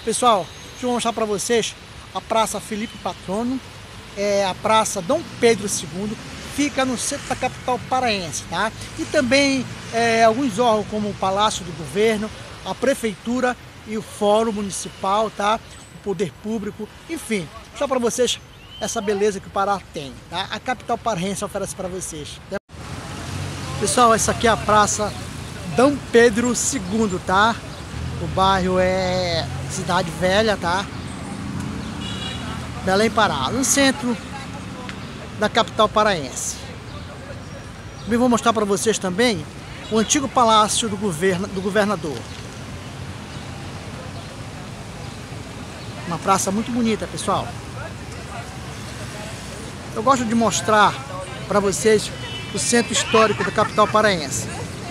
Pessoal, deixa eu mostrar para vocês a Praça Felipe Patrono, a Praça Dom Pedro II, fica no centro da capital paraense, tá? E também alguns órgãos como o Palácio do Governo, a Prefeitura e o Fórum Municipal, tá? O Poder Público, enfim, só para vocês essa beleza que o Pará tem, tá? A capital paraense oferece para vocês. Pessoal, essa aqui é a Praça Dom Pedro II, tá? O bairro é Cidade Velha, tá? Belém, Pará, no centro da capital paraense. Também vou mostrar para vocês também o antigo palácio do governador. Uma praça muito bonita, pessoal. Eu gosto de mostrar para vocês o centro histórico da capital paraense.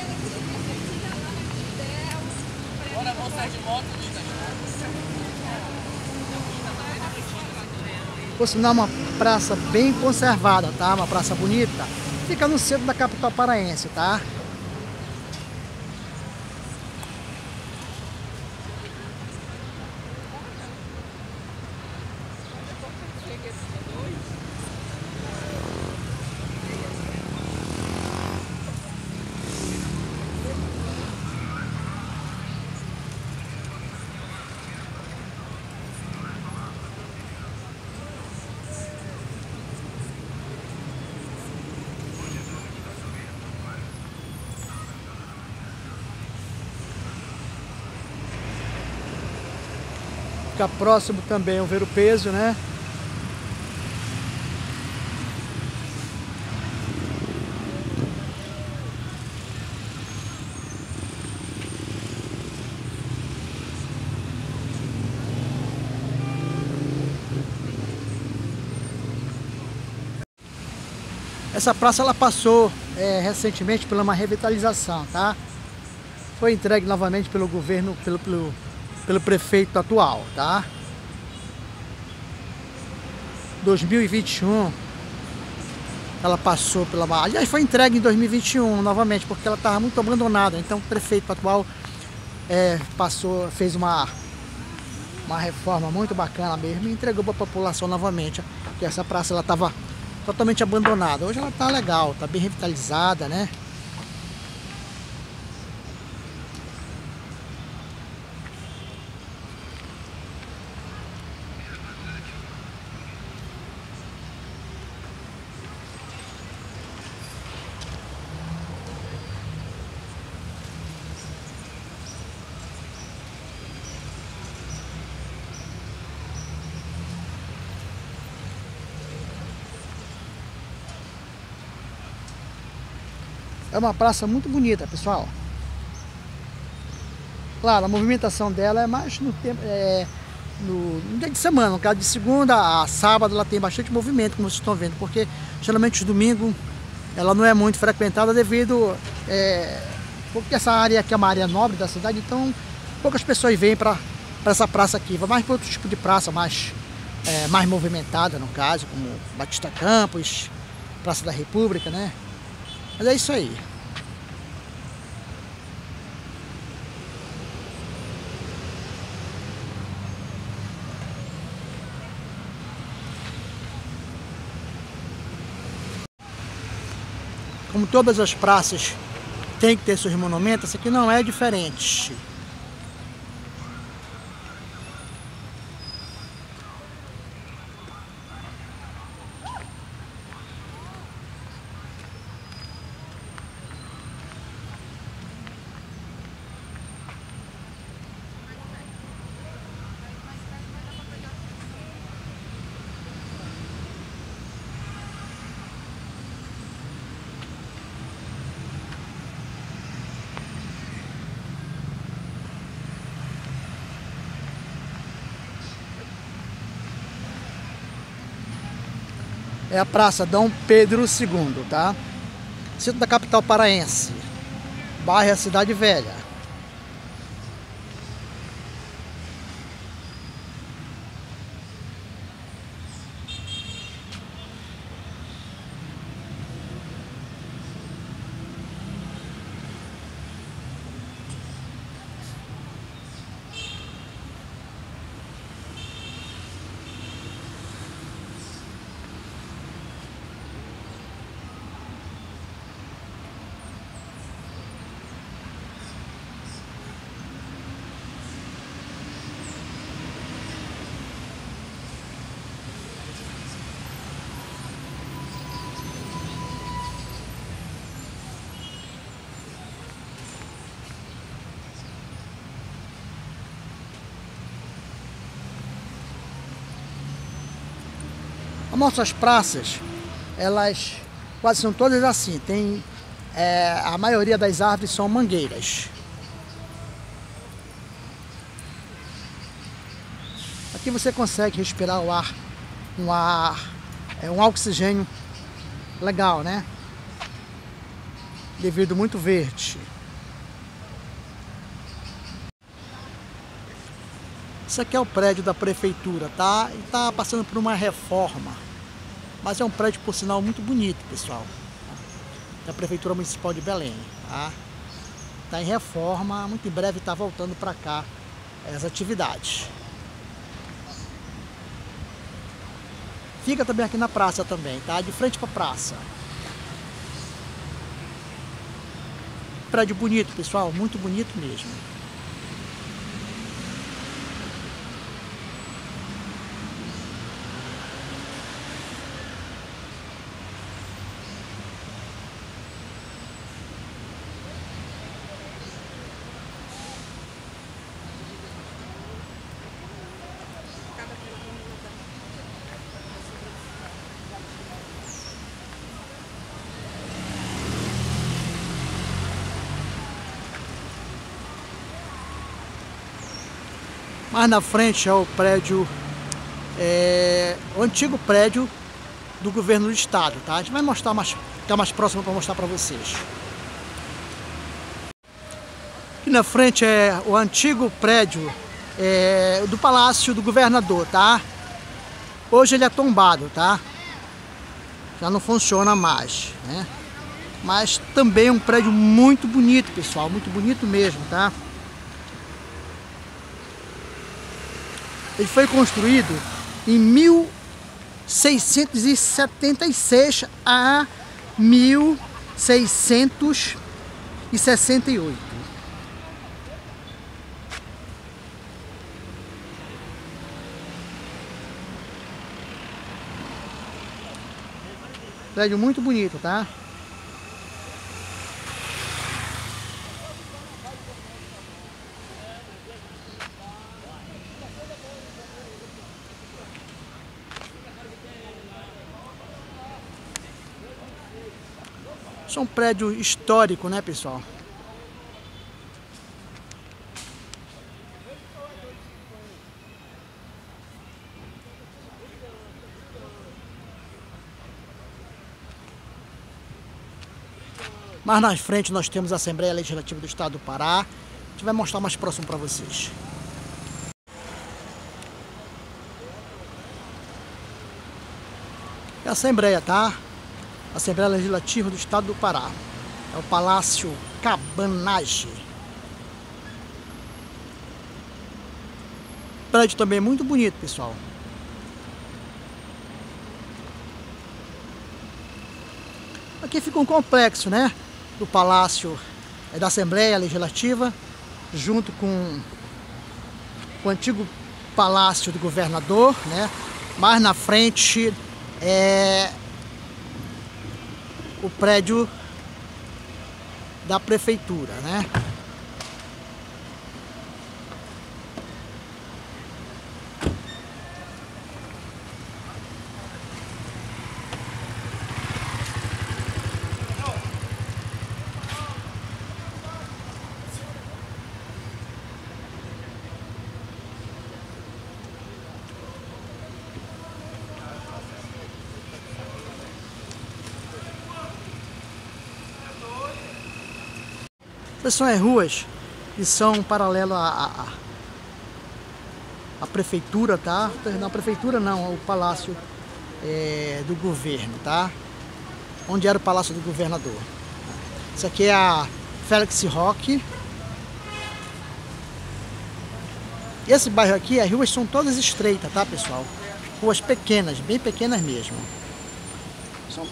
Por sinal, uma praça bem conservada, tá? Uma praça bonita. Fica no centro da capital paraense, tá? Fica próximo também ao Ver o Peso, né? Essa praça ela passou recentemente por uma revitalização, tá? Foi entregue novamente pelo governo, pelo prefeito atual, tá? 2021 ela passou pela... Aliás, foi entregue em 2021 novamente, porque ela estava muito abandonada. Então o prefeito atual fez uma reforma muito bacana mesmo e entregou para a população novamente. Que essa praça ela estava totalmente abandonada. Hoje ela está legal, está bem revitalizada, né? É uma praça muito bonita, pessoal. Claro, a movimentação dela é mais no tempo, no dia de semana. No caso de segunda a sábado, ela tem bastante movimento, como vocês estão vendo, porque geralmente os domingos ela não é muito frequentada devido porque essa área aqui é uma área nobre da cidade, então poucas pessoas vêm para essa praça aqui. Vai mais para outro tipo de praça, mais movimentada, no caso, como Batista Campos, Praça da República, né? Mas é isso aí. Como todas as praças têm que ter seus monumentos, essa aqui não é diferente. É a Praça Dom Pedro II, tá? Centro da capital paraense. Bairro é Cidade Velha. As nossas praças, elas quase são todas assim. Tem, a maioria das árvores são mangueiras. Aqui você consegue respirar um oxigênio legal, né? Devido muito verde. Isso aqui é o prédio da prefeitura, tá? E tá passando por uma reforma. Mas é um prédio, por sinal, muito bonito, pessoal. Da Prefeitura Municipal de Belém, tá? Tá em reforma, muito em breve tá voltando para cá as atividades. Fica também aqui na praça também, tá? De frente para a praça. Prédio bonito, pessoal, muito bonito mesmo. Mais na frente é o prédio, o antigo prédio do governo do estado, tá? A gente vai mostrar ficar mais próximo para mostrar para vocês. Aqui na frente é o antigo prédio do Palácio do Governador, tá? Hoje ele é tombado, tá? Já não funciona mais, né? Mas também é um prédio muito bonito, pessoal, muito bonito mesmo, tá? Ele foi construído em 1676 a 1668. Prédio muito bonito, tá? Isso é um prédio histórico, né, pessoal? Mais na frente nós temos a Assembleia Legislativa do Estado do Pará. A gente vai mostrar mais próximo para vocês. É a Assembleia, tá? Assembleia Legislativa do Estado do Pará. É o Palácio Cabanage. Prédio também muito bonito, pessoal. Aqui fica um complexo, né? Do Palácio da Assembleia Legislativa, junto com o antigo Palácio do Governador, né? Mais na frente é o prédio da prefeitura, né? Essas são as ruas que são paralelo à prefeitura, tá? Não, a prefeitura não, o palácio do governo, tá? Onde era o palácio do governador. Isso aqui é a Félix Roque. E esse bairro aqui, as ruas são todas estreitas, tá, pessoal? Ruas pequenas, bem pequenas mesmo. São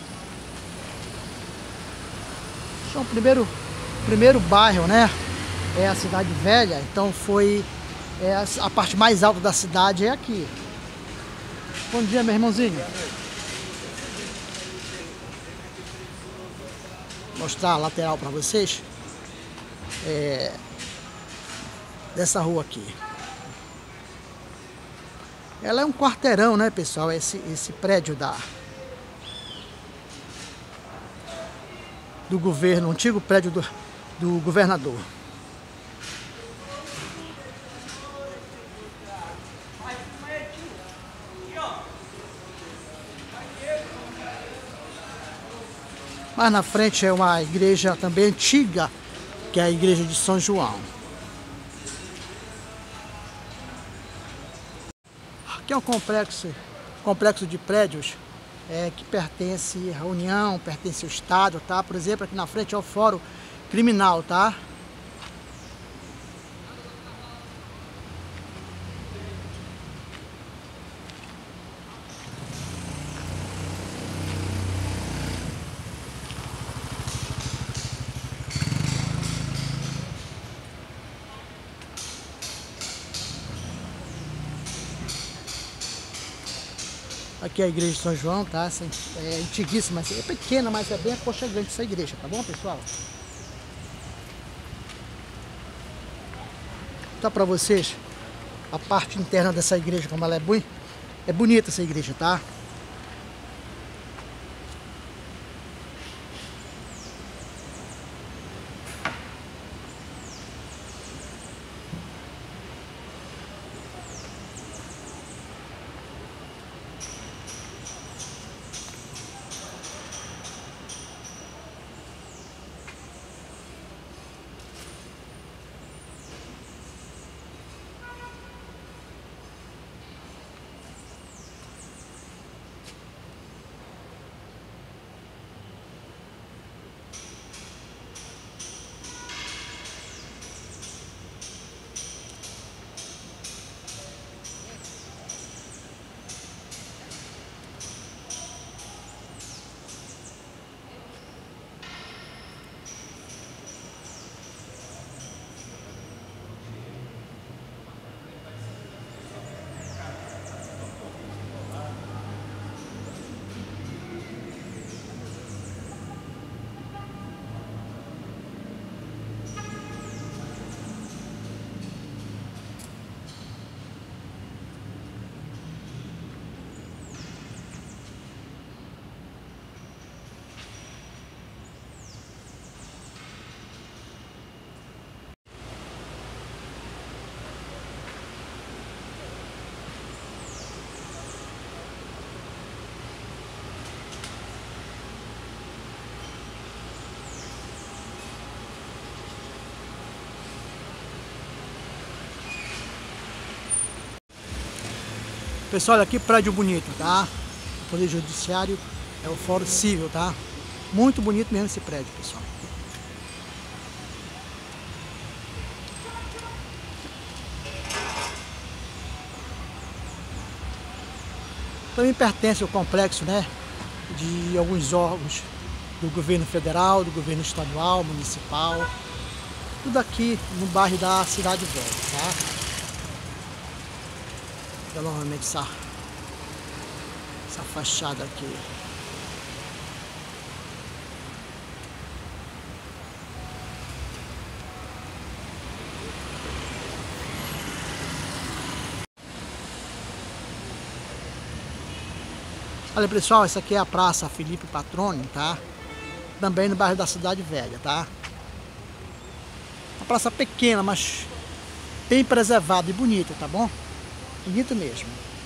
o primeiro bairro, né? É a Cidade Velha, então foi a parte mais alta da cidade é aqui. Bom dia, meu irmãozinho. Vou mostrar a lateral para vocês dessa rua aqui. Ela é um quarteirão, né, pessoal? Esse prédio do governo, o antigo prédio do governador. Mas na frente é uma igreja também antiga, que é a igreja de São João. Aqui é um complexo de prédios que pertence à União, pertence ao Estado, tá? Por exemplo, aqui na frente é o Fórum Criminal, tá? Aqui é a igreja de São João, tá? É antiguíssima, é pequena, mas é bem aconchegante essa igreja, tá bom, pessoal? Vou mostrar pra vocês a parte interna dessa igreja, como ela é bonita essa igreja, tá? Pessoal, olha que prédio bonito, tá? O Poder Judiciário é o Fórum Civil, tá? Muito bonito mesmo esse prédio, pessoal. Também pertence ao complexo, né, de alguns órgãos do governo federal, do governo estadual, municipal. Tudo aqui no bairro da Cidade Velha, tá? Olha novamente essa fachada aqui. Olha, pessoal, essa aqui é a Praça Felipe Patrono, tá? Também no bairro da Cidade Velha, tá? Uma praça pequena, mas bem preservada e bonita, tá bom? Bonito mesmo.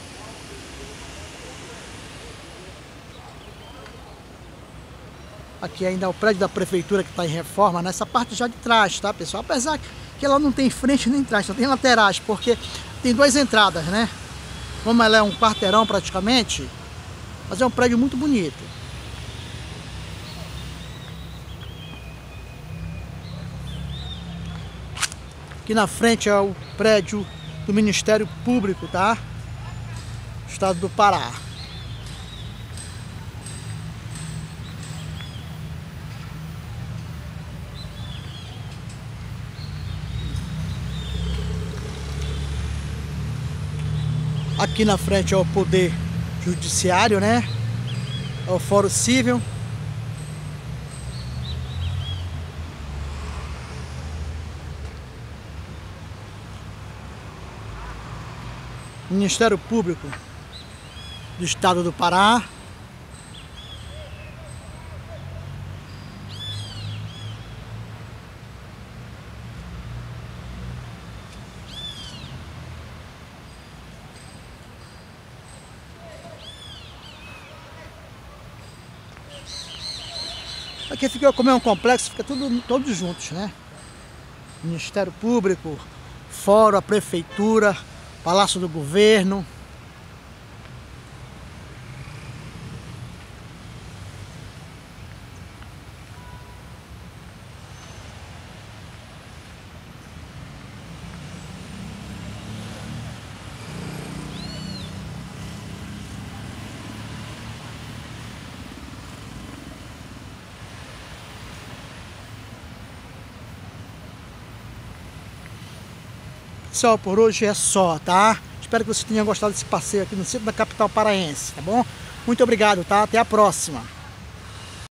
Aqui ainda é o prédio da prefeitura que está em reforma, nessa parte já de trás, tá, pessoal? Apesar que ela não tem frente nem trás, só tem laterais, porque tem duas entradas, né? Como ela é um quarteirão praticamente, mas é um prédio muito bonito. Aqui na frente é o prédio do Ministério Público, tá? Estado do Pará. Aqui na frente é o Poder Judiciário, né? É o Fórum Civil. Ministério Público do Estado do Pará. Aqui fica, como é um complexo, fica todos juntos, né? Ministério Público, Fórum, a Prefeitura, Palácio do Governo. Pessoal, por hoje é só, tá? Espero que você tenha gostado desse passeio aqui no centro da capital paraense, tá bom? Muito obrigado, tá? Até a próxima!